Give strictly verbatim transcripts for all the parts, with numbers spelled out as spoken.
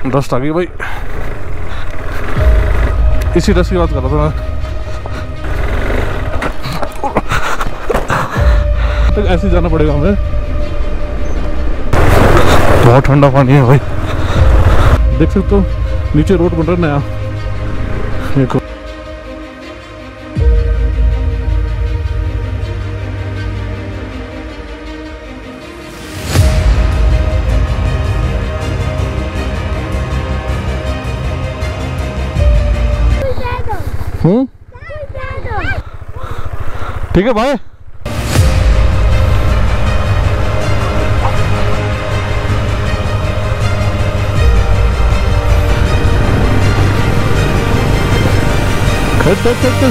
Dust आ गई भाई। इसी डस्ट की बात कर रहा था मैं। तक ऐसे जाना पड़ेगा हमें। बहुत ठंडा पानी है भाई, देख सकते हो नीचे रोड बन रहा है नया। देखो हम्म ठीक है भाई। चल चल चल चल।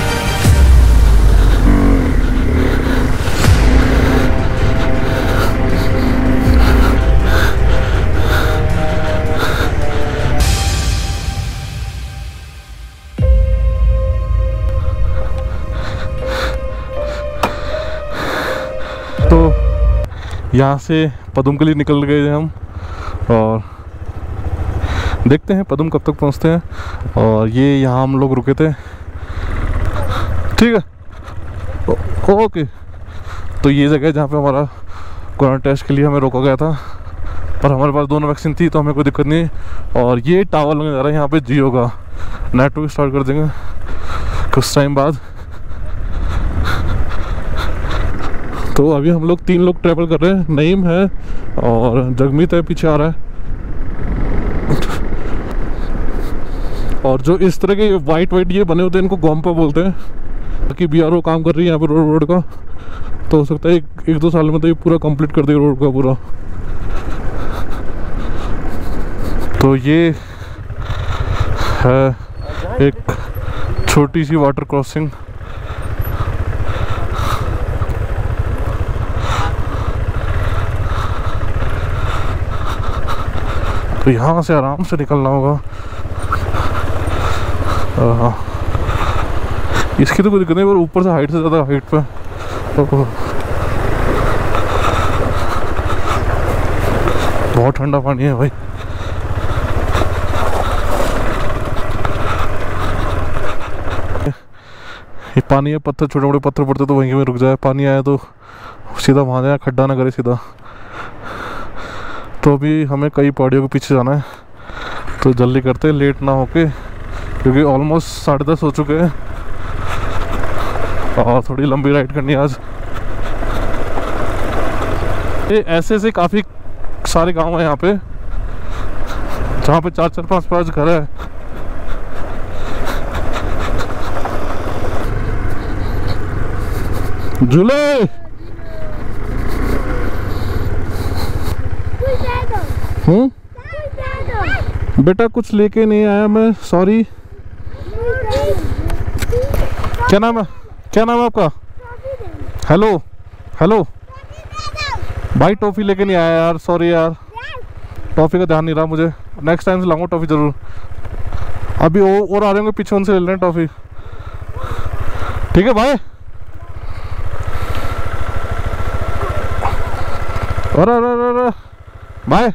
तो यहाँ से पदुम के लिए निकल गए हम और देखते हैं पदुम कब तक पहुँचते हैं। और ये यहाँ हम लोग रुके थे, ठीक है ओके। तो ये जगह जहाँ पे हमारा कोरोना टेस्ट के लिए हमें रोका गया था, पर हमारे पास दोनों वैक्सीन थी तो हमें कोई दिक्कत नहीं। और ये टावर लगने जा रहा है यहाँ पे जियो का, नेटवर्क स्टार्ट कर देंगे कुछ टाइम बाद। तो अभी हम लोग तीन लोग ट्रैवल कर रहे हैं, नईम है और जगमीत है पीछे आ रहा है। और जो इस तरह के वाइट वाइट ये बने होते हैं इनको गोम्पा बोलते हैं। बाकी बी आर ओ काम कर रही है यहाँ पर रोड रोड का, तो हो सकता है एक, एक दो साल में तो ये पूरा कंप्लीट कर देगा रोड का पूरा। तो ये है एक छोटी सी वाटर क्रॉसिंग। तो यहाँ से आराम से निकलना होगा। हाँ इसकी तो कोई दिक्कत नहीं, पर ऊपर से हाइट से ज़्यादा हाइट पे बहुत ठंडा पानी है भाई। ये पानी है, पत्थर छोटे मोटे पत्थर पड़ते तो वहीं में रुक जाए, पानी आया तो सीधा वहाँ जाए, खड्डा ना करे सीधा। तो अभी हमें कई पहाड़ियों के पीछे जाना है, तो जल्दी करते लेट ना होके, क्योंकि ऑलमोस्ट साढ़े दस हो चुके हैं और थोड़ी लंबी राइड करनी है आज। ये ऐसे ऐसे काफ़ी सारे गांव हैं यहाँ पे जहाँ पे चार चार पांच पांच घर है। झूले हम्म बेटा कुछ लेके नहीं आया मैं, सॉरी। क्या नाम है, क्या नाम है आपका? हेलो हेलो भाई, टॉफ़ी लेके नहीं आया यार, सॉरी यार, टॉफ़ी का ध्यान नहीं रहा मुझे, नेक्स्ट टाइम से लाऊंगा टॉफ़ी ज़रूर। अभी वो और आ रहे होंगे पीछे, उनसे ले लें टॉफ़ी, ठीक है भाई। अरे अरे अरे भाई,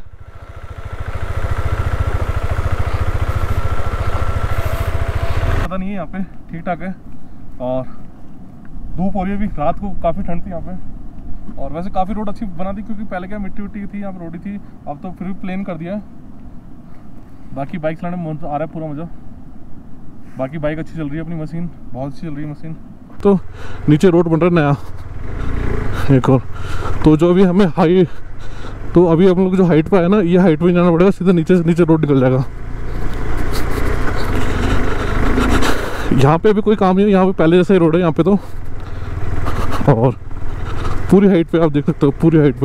पता नहीं है यहाँ पे, ठीक ठाक है। और धूप हो रही है अभी, रात को काफ़ी ठंड थी यहाँ पे। और वैसे काफ़ी रोड अच्छी बना दी, क्योंकि पहले क्या मिट्टी उट्टी थी यहाँ पे, रोडी थी, अब तो फिर भी प्लेन कर दिया है। बाकी बाइक चलाने में आ रहा है पूरा मज़ा। बाकी बाइक अच्छी चल रही है, अपनी मशीन बहुत अच्छी चल रही है मशीन। तो नीचे रोड बन रहा है नया एक और, तो जो अभी हमें हाई, तो अभी हम लोग जो हाइट पे है ना, ये हाइट पे जाना पड़ेगा, सीधा नीचे से नीचे रोड निकल जाएगा। यहाँ पे अभी कोई काम नहीं है, यहाँ पे पहले जैसा ही रोड है यहाँ पे तो। और पूरी हाइट पे आप देख सकते हो, पूरी हाइट पे।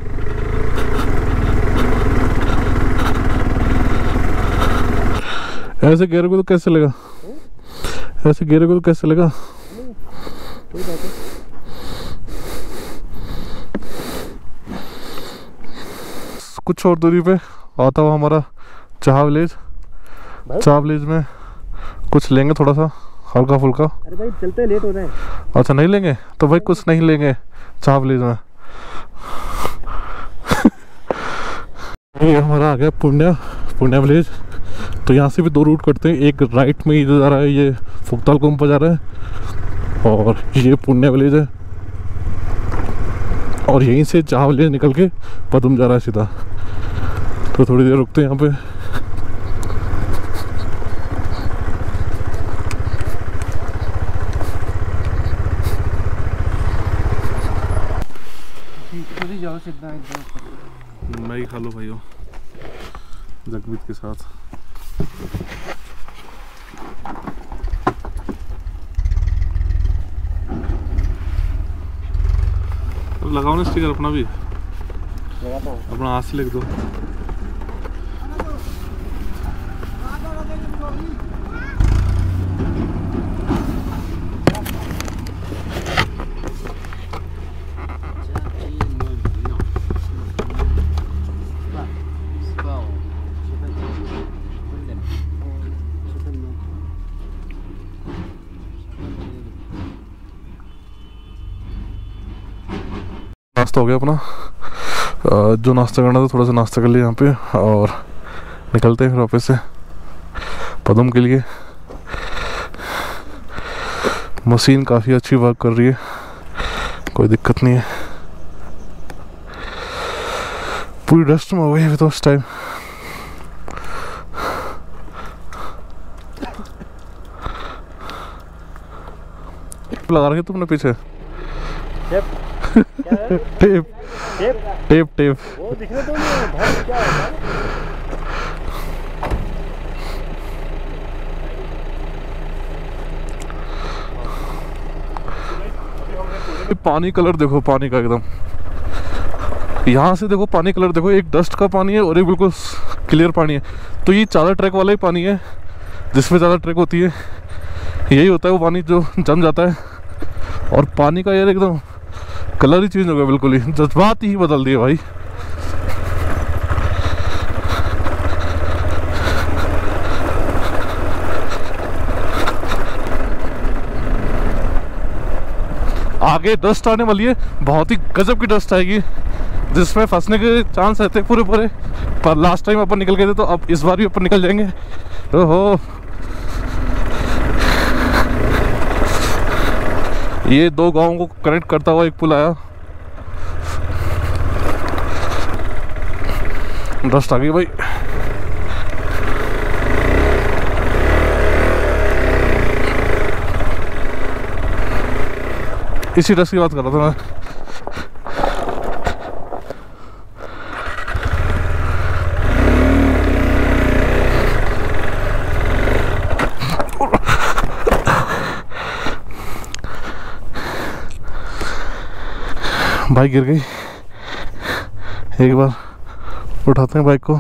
ऐसे गेरे को तो कैसे लगा, ऐसे गेरे को तो कैसे लगा। कुछ और दूरी पे आता हुआ हमारा चाह विलेज। चाह विलेज में कुछ लेंगे थोड़ा सा हल्का फुल्का। अरे भाई चलते लेट हो रहे हैं। अच्छा नहीं लेंगे तो भाई कुछ नहीं लेंगे चाह विलेज में। ये हमारा आ गया पुण्य पुण्य विलेज। तो यहाँ से भी दो रूट कटते हैं, एक राइट में इधर जा रहा है, ये फुकताल गुम्पा जा रहा है, और ये पुण्य विलेज है, और यहीं से चाह विलेज निकल के पदम जा रहा है सीधा। तो थोड़ी देर रुकते हैं यहाँ पे। जाओ सीधा एकदम। मैं ही खा लो भाइयों जगमीत के साथ। अब लगाओ ना स्टिकर अपना भी, अपना हाथ से लिख दो। नाश्ता हो गया अपना, जो नाश्ता करना था थोड़ा सा नाश्ता कर लिया यहाँ पे, और निकलते हैं फिर वापस से पदम के लिए। मशीन काफ़ी अच्छी वर्क कर रही है, कोई दिक्कत नहीं है। पूरी डस्ट में हो गई है तो उस टाइम। लगा रखे तुमने पीछे टेप टेप टेप टेप वो दिख रहे तो नहीं भाई क्या है? पानी कलर देखो, पानी का एकदम यहाँ से देखो पानी कलर देखो, एक डस्ट का पानी है और एक बिल्कुल क्लियर पानी है। तो ये ज़्यादा ट्रैक वाला ही पानी है, जिसमें ज़्यादा ट्रैक होती है यही होता है वो पानी जो जम जाता है। और पानी का यार एकदम कलर ही चेंज हो गया, बिल्कुल ही जज्बात ही बदल दिए भाई। आगे डस्ट आने वाली है, बहुत ही गजब की डस्ट आएगी, जिसमें फंसने के चांस रहते पूरे पूरे। पर लास्ट टाइम अपन निकल गए थे, तो अब इस बार भी अपन निकल जाएंगे। ओहो, ये दो गांवों को कनेक्ट करता हुआ एक पुल आया। डस्ट आ गई भाई। इसी डस्ट की बात कर रहा था मैं। बाइक गिर गई, एक बार उठाते हैं बाइक को।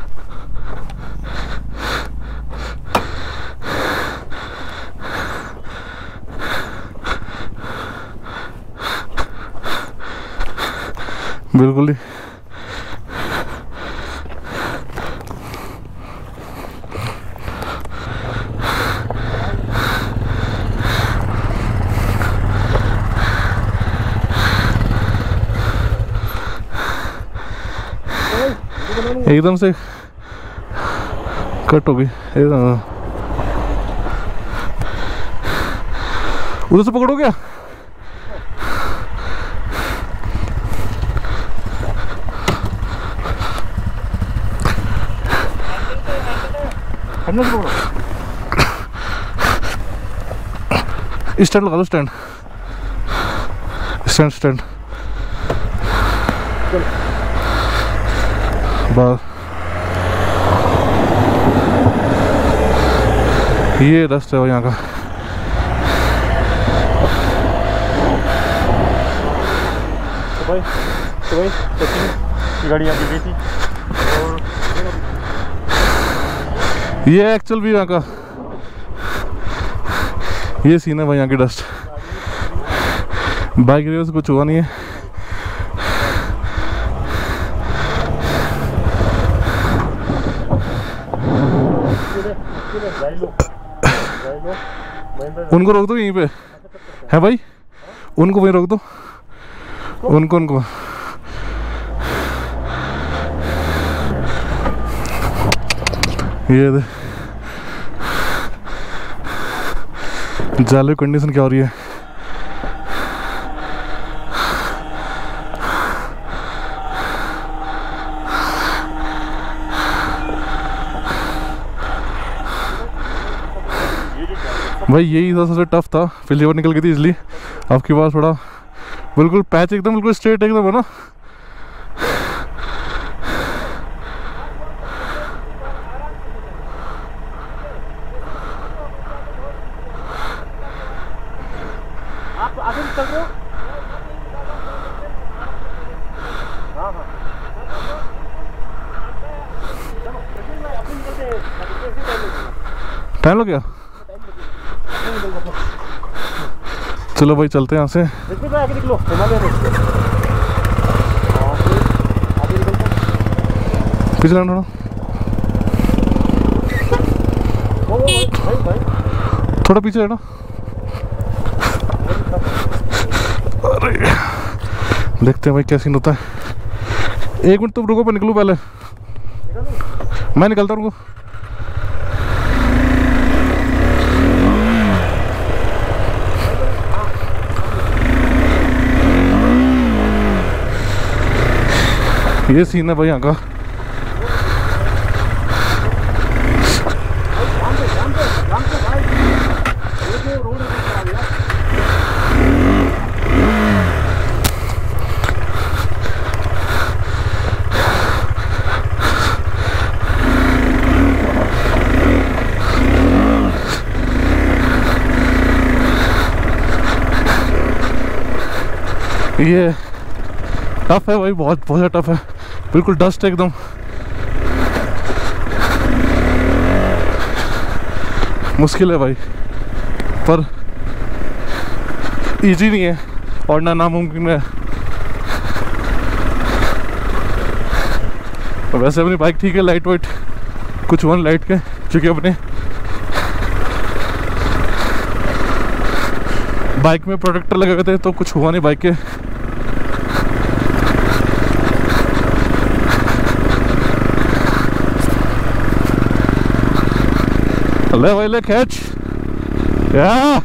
बिल्कुल ही एकदम से कट हो गई। उधर से पकड़ो क्या? स्टैंड लगा दो, स्टैंड स्टैंड स्टैंड बस। ये रास्ता है यहाँ का। तो भाई तो भाई सचिन गाड़ी आगे गई थी, और ये एक्चुअल भी यहाँ का ये सीन है भाई। यहाँ की डस्ट बाइक रेस कुछ हुआ नहीं है। उनको रोक दो यहीं पे है भाई, उनको वहीं रोक दो, उनको उनको ये जाले कंडीशन क्या हो रही है। भाई यही था सबसे टफ था, फिर लीवर निकल गई थी इसलिए। आपके पास थोड़ा बिल्कुल पैच एकदम बिल्कुल स्ट्रेट एकदम है ना। आप आगे चल रहे हो? हाँ हाँ टाइम लग गया। चलो भाई चलते हैं यहाँ से। आगे निकलो, हिमालय रोड आगे निकलते। पीछे थोड़ा भाई भाई थोड़ा पीछे है ना। अरे देखते हैं भाई क्या सीन होता है। एक मिनट तुम रुको, मैं निकलूँ पहले। मैं निकलता हूँ। ये सीन है भाई यहाँ का। ये टफ है भाई, बहुत बहुत टफ है, बिल्कुल डस्ट एकदम। मुश्किल है भाई, पर इजी नहीं है और ना नामुमकिन है। वैसे अपनी बाइक ठीक है, लाइट वेट, कुछ वन लाइट के, क्योंकि अपने बाइक में प्रोटेक्टर लगे हुए थे तो कुछ हुआ नहीं बाइक के। ले भाई ले खींच या।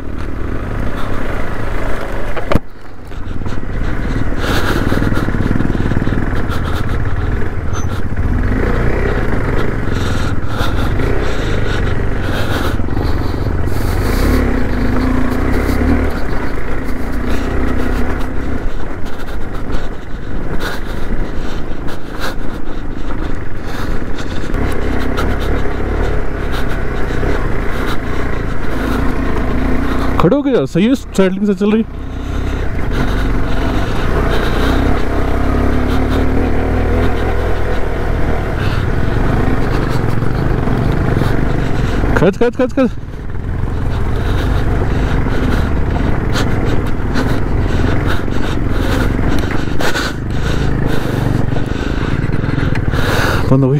खड़े हो गया, सही है, सैडलिंग से चल रही। खच खच खच खच। बंद हो गई।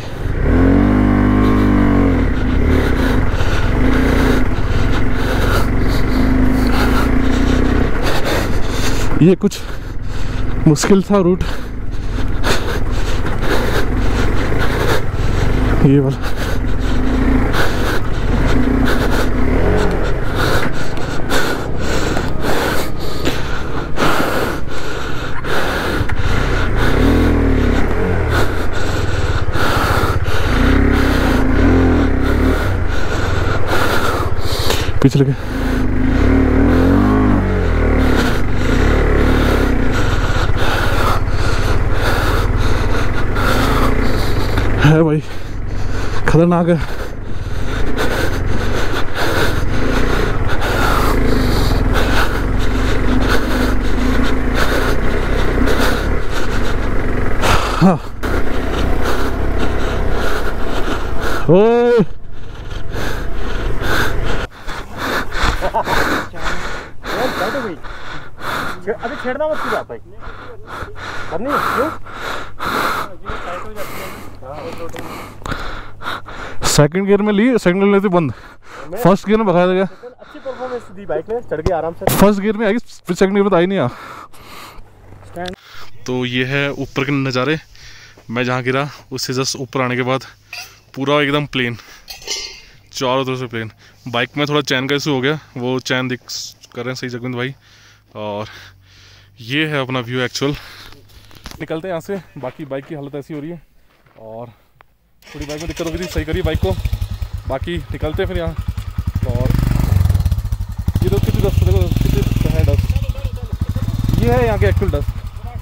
ये कुछ मुश्किल था रूट, ये वाला। पीछे लगे। है भाई खतरनाक है। हाँ ओए अभी छेड़ना मत कीजिए भाई, करनी है क्यों? सेकंड गियर में ली, सेकंड गियर में थी बंद, फर्स्ट गियर में भगाया गया। अच्छी परफॉर्मेंस दी बाइक ने, चढ़ गई आराम से। फर्स्ट गियर में आई, फिर सेकंड गियर में तो आई नहीं आ। तो ये है ऊपर के नज़ारे। मैं जहाँ गिरा उससे जस्ट ऊपर आने के बाद पूरा एकदम प्लेन, चारों तरफ से प्लेन। बाइक में थोड़ा चैन का इशू हो गया, वो चैन दिख कर रहे हैं सही जगविंद भाई। और ये है अपना व्यू एक्चुअल। निकलते हैं यहाँ से, बाकी बाइक की हालत ऐसी हो रही है और थोड़ी बाइक में दिक्कत हो गई थी, सही करी बाइक को। बाकी निकलते हैं फिर यहाँ। और ये तो कितनी डस्ट, देखो कितनी है डस्ट, ये है यहाँ के एक्चुअल डस्ट।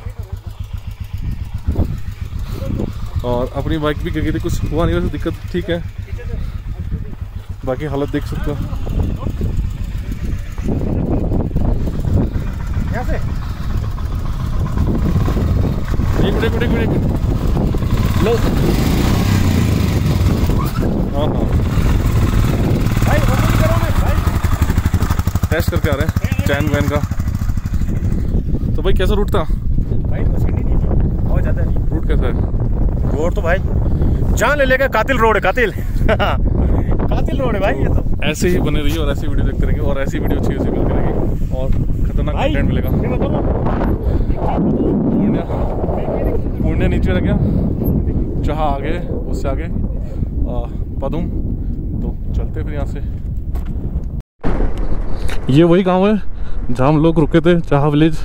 और अपनी बाइक भी गिर गई थी, कुछ हुआ नहीं, वैसे दिक्कत ठीक है। बाकी हालत देख सकते हो यहाँ से। एक मिनट एक मिनट एक मिनट लो। हाँ हाँ भाई ओपन करो ना भाई, टेस्ट करके आ रहे हैं चैन वैन का। तो भाई कैसा रूट था भाई? तो सीढ़ी नहीं थी, बहुत ज़्यादा नहीं। रूट कैसा है? रोड तो भाई जान ले लेगा, कातिल रोड है, कातिल कातिल रोड है भाई ये तो। ऐसे ही बने रहिए और ऐसी वीडियो देखते रहेंगे और ऐसी वीडियो अच्छी अच्छी मिलती रहेगी और खतरनाक कंटेंट मिलेगा। पूर्णिया पूर्णिया नीचे रह गया, जहाँ आगे उससे आगे पदुम। तो चलते फिर यहाँ से। ये वही गांव है जहाँ हम लोग रुके थे, चाहा विलेज।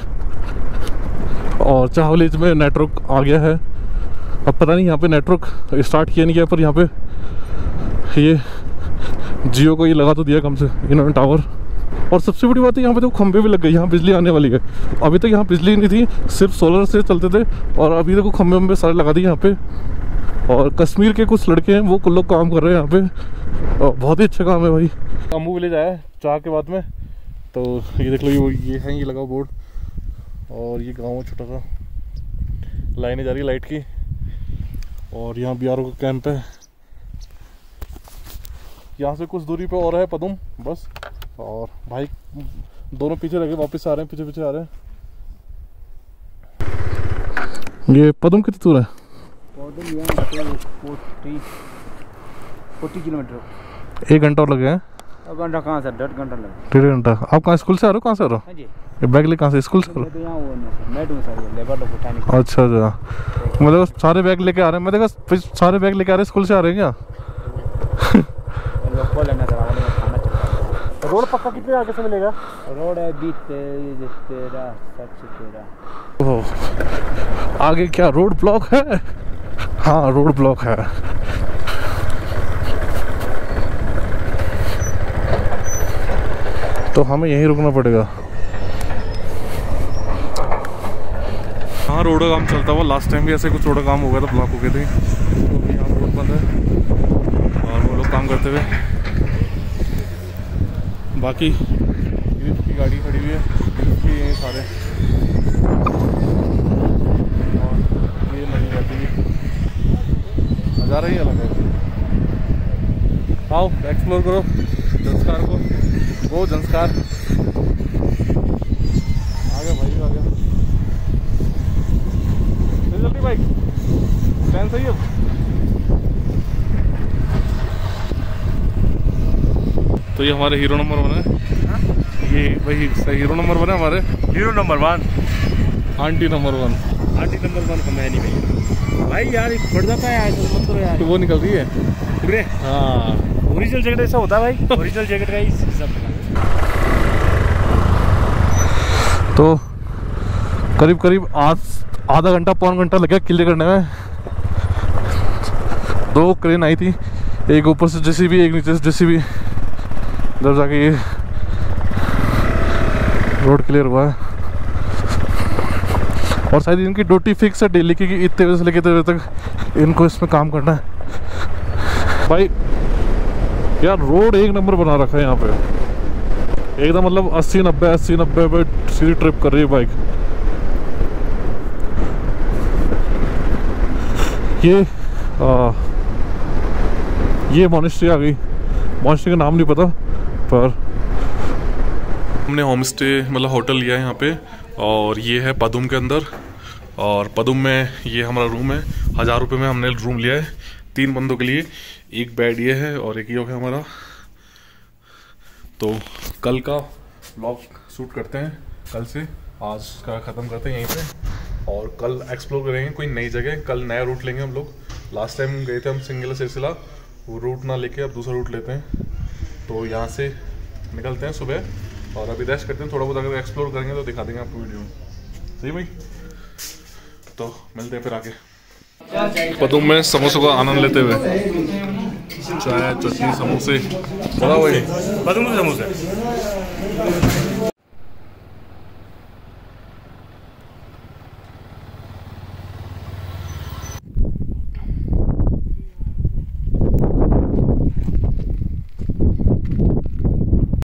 और चाहा विलेज में नेटवर्क आ गया है। अब पता नहीं यहाँ पे नेटवर्क स्टार्ट किया नहीं किया, पर यहाँ पे ये जियो को ये लगा तो दिया कम से इन्होंने टावर। और सबसे बड़ी बात है यहाँ पे तो खंभे भी लग गए, यहाँ बिजली आने वाली है। अभी तक यहाँ बिजली नहीं थी, सिर्फ सोलर से चलते थे, और अभी देखो खंभे वंभे सारे लगा दिए यहाँ पे। और कश्मीर के कुछ लड़के हैं, वो कुछ लोग काम कर रहे हैं यहाँ पे, और बहुत ही अच्छा काम है भाई। अम्बू विलेज आया है चाह के बाद में, तो ये देख लो, ये ये है, ये लगा बोर्ड। और ये गाँव है छोटा सा, लाइनें जा रही है लाइट की। और यहाँ बी आर ओ का कैंप है। यहाँ से कुछ दूरी पे और है पदुम बस। और भाई दोनों पीछे लगे, वापस आ रहे हैं, पीछे पीछे आ रहे हैं। ये पदुम कितनी दूर है? पदुम यहाँ से फोर्टी फोर्टी किलोमीटर। एक घंटा और लगे हैं? घंटा कहाँ से, डेढ़ घंटा लगे। डेढ़ घंटा। आप कहाँ स्कूल से आ रहे हो? कहाँ से आ रहे हो? हाँ जी, ये बैग ले कहाँ से? स्कूल से? मैं तो यहाँ वो ना मैं दूँ सर, लेबर लोग उठाने का। अच्छा अच्छा, मतलब सारे बैग लेके आ रहे हैं। मैं देखा सारे बैग लेके आ रहे हैं, स्कूल से आ रहे हैं क्या? लोग को लेना था, खाना चाहिए। रोड पक्का कितने आगे से मिलेगा? रोड है बीस तेरह सच तेरह। ओह, आगे क्या रोड ब्लॉक है? हाँ रोड ब्लॉक है। तो हमें यहीं रुकना पड़ेगा। हाँ रोड का काम चलता हुआ, लास्ट टाइम भी ऐसे कुछ रोड का काम हो गया था, ब्लॉक हो गए थे। तो अभी यहाँ रोड बंद है और वो लोग काम करते हुए। बाकी की गाड़ी खड़ी हुई है, ये सारे। और ये नदी जाती है, नज़ारा ही अलग है। आओ एक्सप्लोर करो जंस्कार को, वो जंस्कार आ गया भाई, आ गया। जल्दी बाइक स्टैंड सही है। तो ये हमारे हीरो नंबर वन है। हा? ये भाई हीरो नंबर वन है हमारे। Hero number one, aunty number one. Aunty number one को मैं नहीं भाई भाई यार बढ़ जाता है यार, मत करो यार। तो वो निकल रही है पूरे। हाँ ओरिजिनल जैकेट ऐसा होता है भाई, ओरिजिनल जैकेट का ही सब। तो करीब करीब आज आधा घंटा पौन घंटा लगा क्लियर करने में। दो क्रेन आई थी, एक ऊपर से जेसीबी, एक नीचे से जेसीबी, जब जाके ये रोड क्लियर हुआ है। और शायद इनकी ड्यूटी फिक्स है डेली की, इतने बजे से लेकर इतने बजे तक इनको इसमें काम करना है। भाई यार रोड एक नंबर बना रखा है यहाँ पे, एकदम मतलब अस्सी नब्बे अस्सी नब्बे पे सीधी ट्रिप कर रही है बाइक। ये आ, ये मॉनेस्ट्री आ गई। मॉनेस्ट्री का नाम नहीं पता, पर हमने होम स्टे मतलब होटल लिया है यहाँ पे। और ये है पदुम के अंदर, और पदुम में ये हमारा रूम है। हज़ार रुपये में हमने रूम लिया है तीन बंदों के लिए। एक बेड ये है और एक ये है हमारा। तो कल का व्लॉग शूट करते हैं, कल से आज का ख़त्म करते हैं यहीं पे। और कल एक्सप्लोर करेंगे कोई नई जगह, कल नया रूट लेंगे हम लोग। लास्ट टाइम गए थे हम सिंगल सिलसिला, वो रूट ना लेके अब दूसरा रूट लेते हैं। तो यहाँ से निकलते हैं सुबह और अभी रेस्ट करते हैं, थोड़ा बहुत अगर एक्सप्लोर करेंगे तो दिखा देंगे आपको वीडियो में। सही भाई, तो मिलते हैं फिर आगे। पदुम में समोसों का आनंद लेते हुए, चाय चटनी समोसे, बड़ा भाई पदम समोसे।